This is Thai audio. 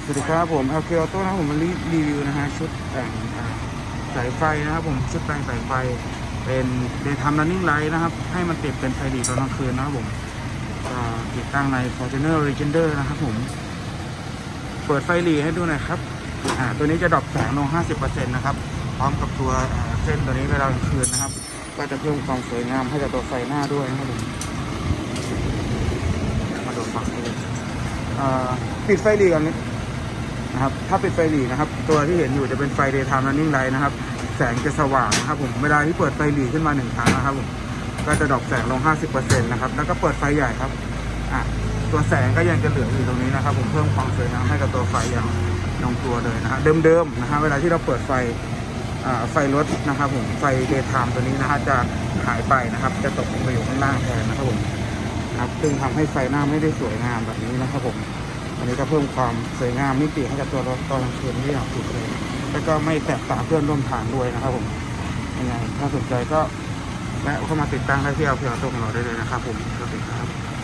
สวัสดีครับผมLK Auto นะครับผมมารีวิวนะฮะชุดแต่งสายไฟนะครับผมชุดแต่งสายไฟเป็นDaytime Running Light นะครับให้มันติดเป็นไฟหลีตอนกลางคืนนะครับผมติดตั้งใน Fortuner Legender นะครับผมเปิดไฟหลีให้ดูหน่อยครับตัวนี้จะดรอปแสงลง 50% นะครับพร้อมกับตัวเส้นตัวนี้เวลากลางคืนนะครับก็จะเพิ่มความสวยงามให้กับตัวไฟหน้าด้วยนะครับผมมาดูฝั่งนี้ปิดไฟหลีก่อนนะครับถ้าปิดไฟหลีนะครับตัวที่เห็นอยู่จะเป็นไฟ Daytime Running Light นะครับแสงจะสว่างนะครับผมเวลาที่เปิดไฟหลีขึ้นมา1ครั้งนะครับผมก็จะดรอปแสงลง 50% นะครับแล้วก็เปิดไฟใหญ่ครับตัวแสงก็ยังจะเหลืออยู่ตรงนี้นะครับผมเพิ่มความสวยงามให้กับตัวไฟอย่างลงตัวเลยนะฮะเดิมๆนะฮะเวลาที่เราเปิดไฟรถนะครับผมไฟ Daytime ตัวนี้นะฮะจะหายไปนะครับจะตกลงไปอยู่ข้างล่างแทนนะครับผมครับซึ่งทำให้ไฟหน้าไม่ได้สวยงามแบบนี้นะครับผมอันนี้ก็เพิ่มความสวยงามมิติให้กับตัวรถตอนกลางคืนที่อย่างสุดเลยแล้วก็ไม่แตกต่างเพื่อนร่วมทางด้วยนะครับผมยังไงถ้าสนใจก็แวะเข้ามาติดตั้งได้ที่LK Autoของเราได้เลยนะครับผมสวัสดีครับ